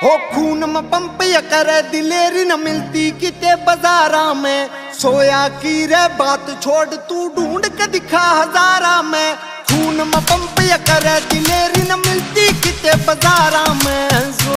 हो खून में पंप या करे दिलेरी न मिलती किते बाजारा में। सोया की रे बात छोड़ तू ढूंढ के दिखा हजारा में। खून में पंप या करे दिलेरी न मिलती किते बाजारा में।